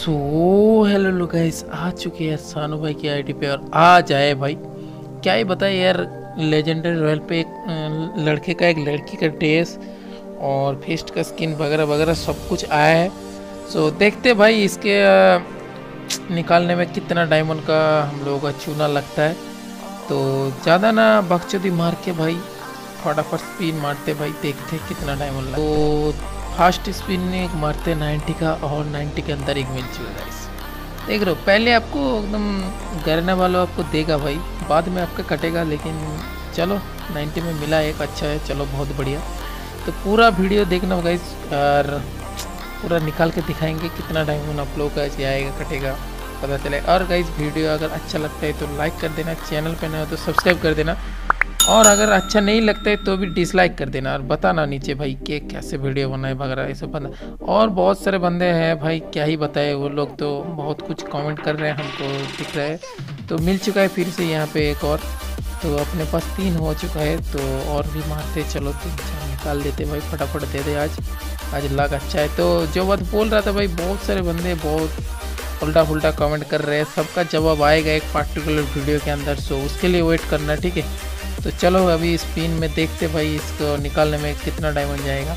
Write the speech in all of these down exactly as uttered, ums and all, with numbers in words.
So hello लो guys, आ चुके हैं सानू भाई की आईडी पे और आज आए भाई। क्या ही बताए यार, लेजेंडरी रॉयल पे एक अ, लड़के का एक लड़की का ड्रेस और फेस्ट का स्किन वगैरह वगैरह सब कुछ आया है। सो देखते भाई इसके अ, निकालने में कितना डायमंड का हम लोगों का चूना लगता है। तो ज़्यादा ना बकचोदी मार के भाई फटाफट स्पिन मारते भाई, देखते कितना डायमंड लगता है। तो फास्ट स्पिन में एक मारते नाइन्टी का और नाइन्टी के अंदर एक मिल चुका है। देख रहे हो, पहले आपको एकदम गिरने वाला आपको देगा भाई, बाद में आपका कटेगा, लेकिन चलो नाइन्टी में मिला एक, अच्छा है, चलो बहुत बढ़िया। तो पूरा वीडियो देखना गाइस और पूरा निकाल के दिखाएंगे कितना डायमंड आप लोगों का ऐसे आएगा कटेगा पता चले। और गाइस वीडियो अगर अच्छा लगता है तो लाइक कर देना, चैनल पे नया हो तो सब्सक्राइब कर देना, और अगर अच्छा नहीं लगता है तो भी डिसलाइक कर देना और बताना नीचे भाई कि कैसे वीडियो बनाए वगैरह ऐसे बंदा। और बहुत सारे बंदे हैं भाई, क्या ही बताए, वो लोग तो बहुत कुछ कमेंट कर रहे हैं, हमको दिख रहा है। तो मिल चुका है फिर से यहाँ पे एक और, तो अपने पास तीन हो चुका है, तो और भी मारते, चलो तीन चार निकाल देते भाई, फटाफट दे दे। आज आज लग अच्छा है। तो जो बात बोल रहा था भाई, बहुत सारे बंदे बहुत उल्टा फुल्टा कमेंट कर रहे हैं, सबका जवाब आएगा एक पार्टिकुलर वीडियो के अंदर, सो उसके लिए वेट करना, ठीक है। तो चलो अभी स्पिन में देखते भाई इसको निकालने में कितना डायमंड जाएगा।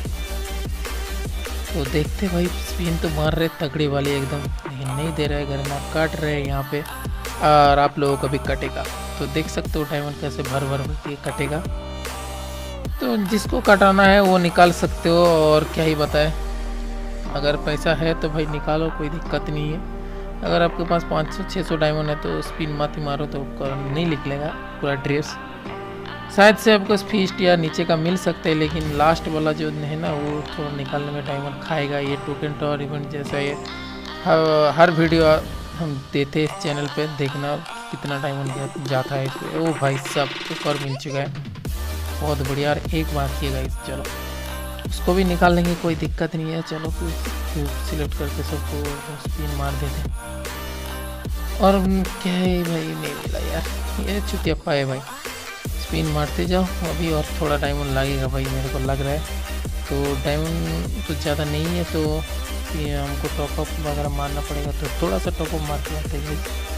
तो देखते भाई, स्पिन तो मार रहे तगड़ी वाली एकदम, लेकिन नहीं दे रहे, घर में काट रहे हैं यहाँ पे, और आप लोगों का भी कटेगा। तो देख सकते हो डायमंड कैसे भर भर के कटेगा। तो जिसको कटाना है वो निकाल सकते हो, और क्या ही बताए, अगर पैसा है तो भाई निकालो, कोई दिक्कत नहीं है। अगर आपके पास पाँच सौ छः सौ डायमंड है तो स्पिन माती मारो तो नहीं निकलेगा पूरा ड्रेस। शायद से आपको फीस्ट या नीचे का मिल सकता है, लेकिन लास्ट वाला जो है ना वो थोड़ा निकालने में डायमंड खाएगा। ये टोकन टॉर इवेंट जैसा ये हर, हर वीडियो हम देते हैं इस चैनल पे, देखना कितना डायमंड जाता है इसमें। ओ भाई सब एक और मिल चुका है, बहुत बढ़िया। और एक बाकी है गाइस, चलो उसको भी निकाल लेंगे, कोई दिक्कत नहीं है। चलो कुछ सिलेक्ट करके सबको स्पिन मार देते हैं। और क्या है भाई, नहीं मिला यार, ये चुतियाप्पा है भाई। स्पिन मारते जाओ अभी, और थोड़ा डायमंड लगेगा भाई, मेरे को लग रहा है। तो डायमंड तो ज़्यादा नहीं है, तो ये हमको टॉपअप वगैरह मारना पड़ेगा, तो थोड़ा सा टॉपअप मारते मारते हैं।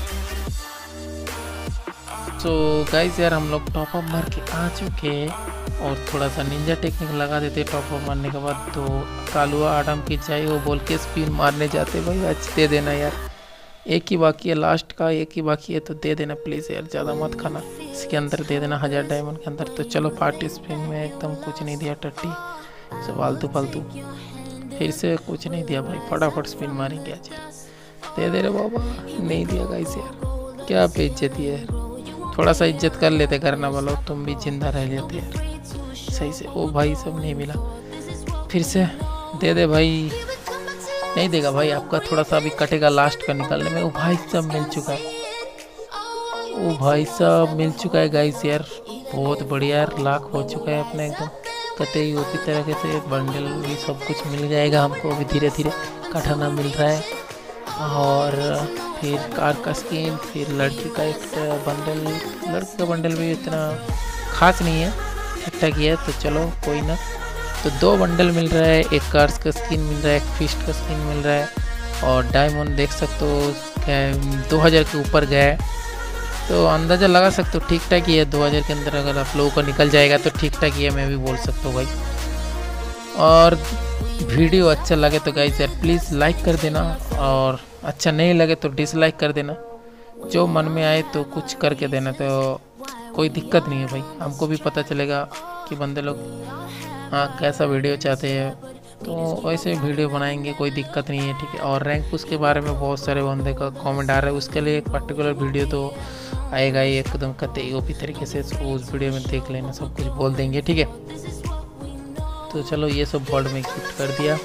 तो गाइस यार हम लोग टॉपअप मार के आ चुके हैं, और थोड़ा सा निंजा टेक्निक लगा देते टॉपअप मारने के बाद। तो कालुआ आडम की चाय वो बोल के स्पिन मारने जाते भाई, आज दे देना यार, एक ही बाकी है, लास्ट का एक ही बाकी है, तो दे देना प्लीज़ यार, ज़्यादा मत खाना, इसके अंदर दे देना हज़ार डायमंड के अंदर। तो चलो पार्टी स्पिन में एकदम कुछ नहीं दिया, टट्टी सब फालतू फालतू, फिर से कुछ नहीं दिया भाई, फटाफट स्पिन मारेंगे आज यार, दे दे रहे बाबा, नहीं दिया गाइस यार, क्या बेइज्जती है, थोड़ा सा इज्जत कर लेते करना वाला, तुम भी जिंदा रह लेते यार सही से। ओ भाई सब नहीं मिला, फिर से दे दे भाई, नहीं देगा भाई आपका, थोड़ा सा अभी कटेगा लास्ट का निकालने में। ओ भाई सब मिल चुका है, ओ भाई सब मिल चुका है गाइस यार, बहुत बढ़िया यार, लाख हो चुका है अपने एकदम कतई उसी तरीके से, बंडल भी सब कुछ मिल जाएगा हमको, अभी धीरे धीरे कटाना मिल रहा है। और फिर कार का स्किन, फिर लड़की का एक बंडल, लड़की का बंडल भी इतना खास नहीं है, ठीक ठाक ही है, तो चलो कोई ना। तो दो बंडल मिल रहा है, एक कार्स का स्किन मिल रहा है, एक फिस्ट का स्किन मिल रहा है, और डायमंड देख सकते हो क्या दो हज़ार के ऊपर गया है, तो अंदाज़ा लगा सकते हो ठीक ठाक ही है। दो हज़ार के अंदर अगर आप लोगों को निकल जाएगा तो ठीक ठाक ही है, मैं भी बोल सकता हूँ भाई। और वीडियो अच्छा लगे तो गाइस यार प्लीज़ लाइक कर देना, और अच्छा नहीं लगे तो डिसलाइक कर देना, जो मन में आए तो कुछ करके देना, तो कोई दिक्कत नहीं है भाई, हमको भी पता चलेगा कि बंदे लोग हाँ कैसा वीडियो चाहते हैं, तो वैसे वीडियो बनाएंगे, कोई दिक्कत नहीं है, ठीक है। और रैंक उसके बारे में बहुत सारे बंदे का कमेंट आ रहा है, उसके लिए एक पर्टिकुलर वीडियो तो आएगा ही एकदम कतई ओपी तरीके से, तो उस वीडियो में देख लेना, सब कुछ बोल देंगे, ठीक है। तो चलो ये सब वर्ड में गिफ्ट कर दिया,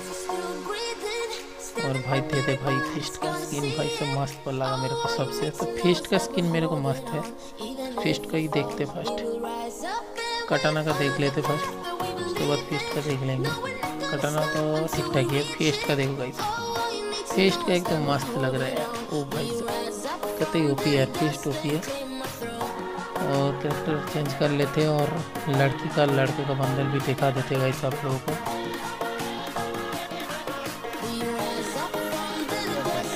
और भाई दे दे भाई फिस्ट का स्किन, भाई सब मस्त पर लगा मेरे को सबसे, तो फिस्ट का स्किन मेरे को मस्त है, फिस्ट का ही देखते फर्स्ट, कटाना का देख लेते फर्स्ट, उसके बाद फिस्ट का देख लेंगे। कटाना तो ठीक ठाक है, फिस्ट का देखो गाइस, फिस्ट का एकदम मस्त लग रहा है यार। ओ भाई साहब कतई ओपी है, फिस्ट ओपी है। और कैरेक्टर चेंज कर लेते, और लड़की का लड़के का बंडल भी दिखा देते गाइस आप लोगों को।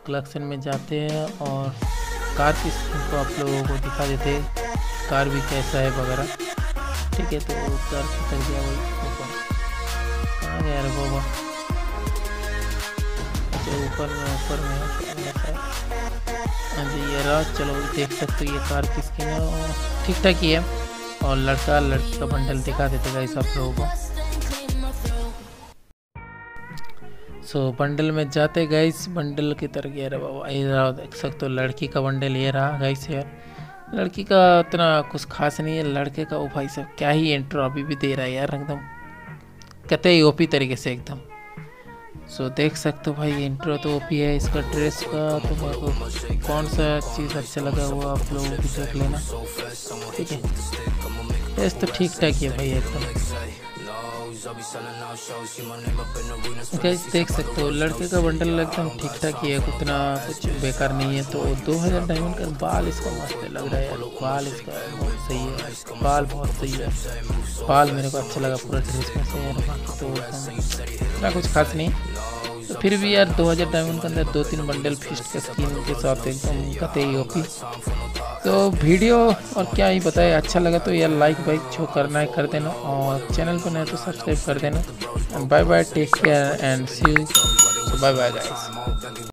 कलेक्शन में जाते हैं और कार की स्क्रीन को आप लोगों को दिखा देते हैं, कार भी कैसा है वगैरह। ठीक है, तो कार तक गया वही ऊपर, कहाँ गया रे बाबा? अच्छा ऊपर में, ऊपर में है। हाँ जी ये रहा, चलो देख सकते हो ये कार की स्क्रीन है और ठीक ठाक ही है। और लड़का लड़की का बंडल दिखा देते गाइस आप लोगों को। सो so, बंडल में जाते गाइस, बंडल की तरह गया रहा बाबा, ये रहा देख सकते हो लड़की का बंडल ये रहा गाइस। यार लड़की का इतना कुछ खास नहीं है, लड़के का वो भाई साहब क्या ही इंट्रो अभी भी दे रहा है यार, एकदम कहते ही ओपी तरीके से एकदम। सो so, देख सकते हो भाई इंट्रो तो ओपी है। इसका ड्रेस का तो मेरे को कौन सा चीज़ अच्छा लगा वो आप लोगों को देख लेना। ठीक है, ड्रेस तो ठीक ठाक ही है भाई एकदम। गाइस देख सकते हो लड़के का बंडल एकदम ठीक ठाक ही है, उतना कुछ बेकार नहीं है। तो दो हज़ार डायमंड का बाल इसका मस्त लग रहा है यार, बाल इसका बहुत सही है, बाल बहुत सही है, बाल मेरे को अच्छा लगा पूरा ड्रेस में से यार। बाकी तो इतना कुछ खास नहीं, तो फिर भी यार दो हज़ार डायमंड के अंदर दो तीन बंडल फिस्ट के स्किन के साथ एकदम कतई ओपी। तो वीडियो और क्या ही बताए, अच्छा लगा तो यार लाइक वाइक जो करना है कर देना, और चैनल पर नए तो सब्सक्राइब कर देना। Bye bye, take care and see you, bye bye guys.